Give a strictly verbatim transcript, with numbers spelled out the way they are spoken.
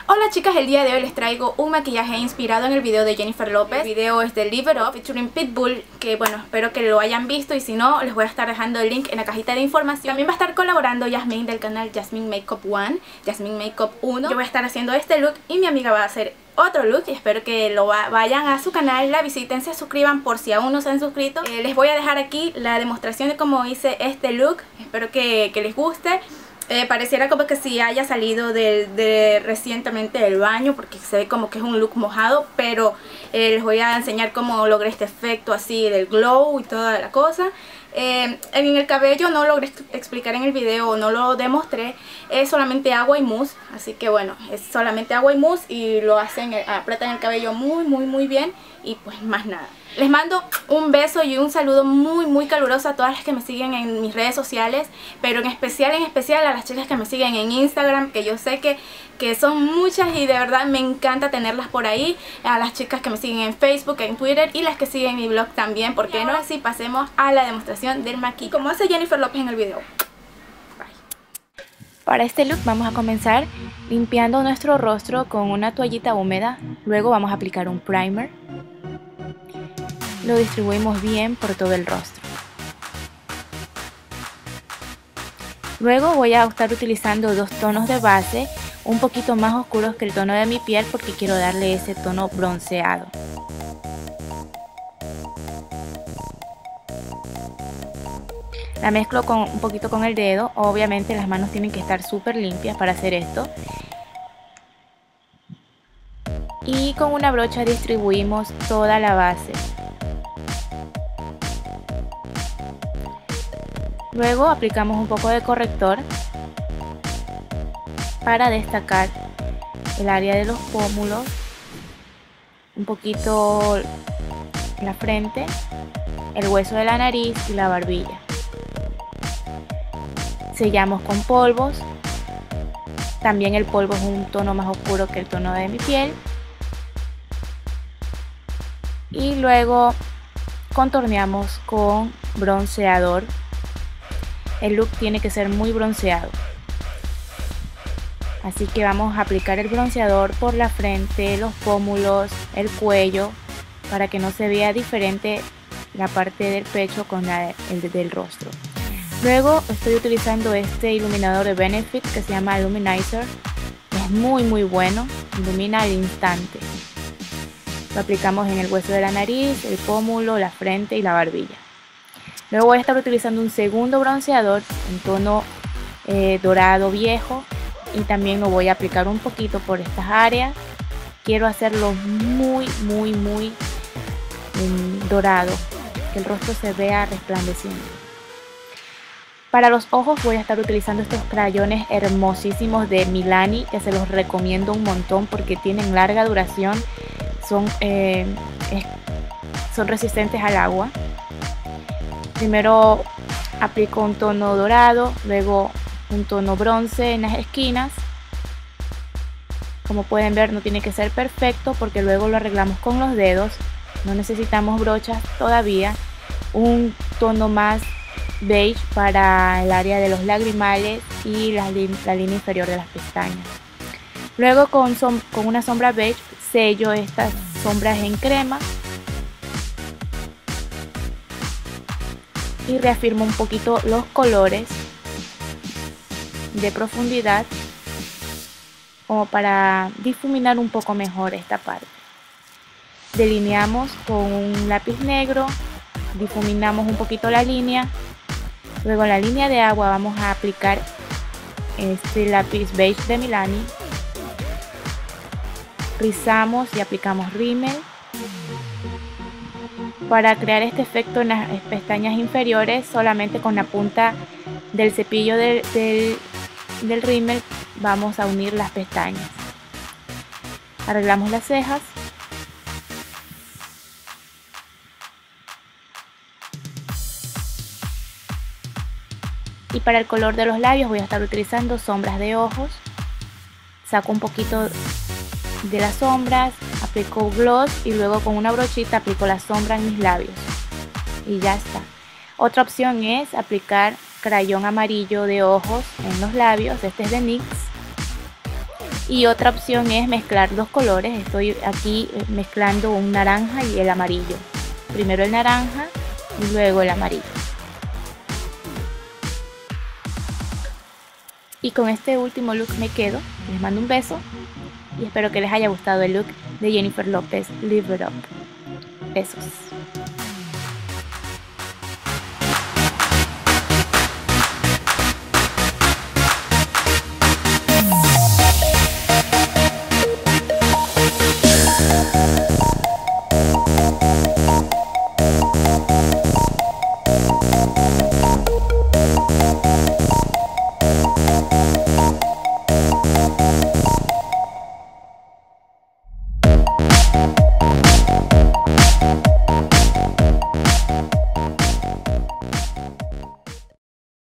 Hola chicas, el día de hoy les traigo un maquillaje inspirado en el video de Jennifer Lopez. El video es de Live It Up featuring Pitbull, que bueno, espero que lo hayan visto y si no, les voy a estar dejando el link en la cajita de información. También va a estar colaborando Yasmin del canal Jasmine Makeup One, Jasmine Makeup uno. Yo voy a estar haciendo este look y mi amiga va a hacer otro look y espero que lo va vayan a su canal, la visiten, se suscriban por si aún no se han suscrito. Eh, les voy a dejar aquí la demostración de cómo hice este look, espero que, que les guste. Eh, pareciera como que si haya salido de, de recientemente del baño, porque se ve como que es un look mojado, pero eh, les voy a enseñar cómo logré este efecto así del glow y toda la cosa. Eh, en el cabello no logré explicar en el video, no lo demostré, es solamente agua y mousse, así que bueno, es solamente agua y mousse y lo hacen, apretan el cabello muy muy muy bien y pues más nada. Les mando un beso y un saludo muy muy caluroso a todas las que me siguen en mis redes sociales, pero en especial en especial a las chicas que me siguen en Instagram, que yo sé que, que son muchas y de verdad me encanta tenerlas por ahí. A las chicas que me siguen en Facebook, en Twitter y las que siguen mi blog también, porque no, así pasemos a la demostración del maquillaje, como hace Jennifer Lopez en el video. Bye. Para este look vamos a comenzar limpiando nuestro rostro con una toallita húmeda, luego vamos a aplicar un primer. Lo distribuimos bien por todo el rostro. Luego voy a estar utilizando dos tonos de base, un poquito más oscuros que el tono de mi piel porque quiero darle ese tono bronceado. La mezclo con, un poquito con el dedo, obviamente las manos tienen que estar súper limpias para hacer esto. Y con una brocha distribuimos toda la base. Luego aplicamos un poco de corrector para destacar el área de los pómulos, un poquito la frente, el hueso de la nariz y la barbilla. Sellamos con polvos, también el polvo es un tono más oscuro que el tono de mi piel. Y luego contorneamos con bronceador. El look tiene que ser muy bronceado, así que vamos a aplicar el bronceador por la frente, los pómulos, el cuello, para que no se vea diferente la parte del pecho con la el del rostro. Luego estoy utilizando este iluminador de Benefit que se llama Luminizer, es muy muy bueno, ilumina al instante. Lo aplicamos en el hueso de la nariz, el pómulo, la frente y la barbilla. Luego voy a estar utilizando un segundo bronceador en tono eh, dorado viejo y también lo voy a aplicar un poquito por estas áreas. Quiero hacerlo muy muy muy eh, dorado, que el rostro se vea resplandeciente. Para los ojos voy a estar utilizando estos crayones hermosísimos de Milani, que se los recomiendo un montón porque tienen larga duración, son, eh, es, son resistentes al agua. Primero aplico un tono dorado, luego un tono bronce en las esquinas. Como pueden ver, no tiene que ser perfecto porque luego lo arreglamos con los dedos. No necesitamos brochas todavía. Un tono más beige para el área de los lagrimales y la, la línea inferior de las pestañas. Luego con, som con una sombra beige sello estas sombras en crema. Y reafirmo un poquito los colores de profundidad como para difuminar un poco mejor esta parte. Delineamos con un lápiz negro, difuminamos un poquito la línea. Luego en la línea de agua vamos a aplicar este lápiz beige de Milani. Rizamos y aplicamos rímel. Para crear este efecto en las pestañas inferiores, solamente con la punta del cepillo del, del, del rímel vamos a unir las pestañas. Arreglamos las cejas. Y para el color de los labios voy a estar utilizando sombras de ojos. Saco un poquito de las sombras, aplico gloss y luego con una brochita aplico la sombra en mis labios y ya está. Otra opción es aplicar crayón amarillo de ojos en los labios, este es de NYX, Y otra opción es mezclar dos colores. Estoy aquí mezclando un naranja y el amarillo. Primero el naranja y luego el amarillo. Y con este último look me quedo. Les mando un beso y espero que les haya gustado el look de Jennifer Lopez, Live It Up. Besos.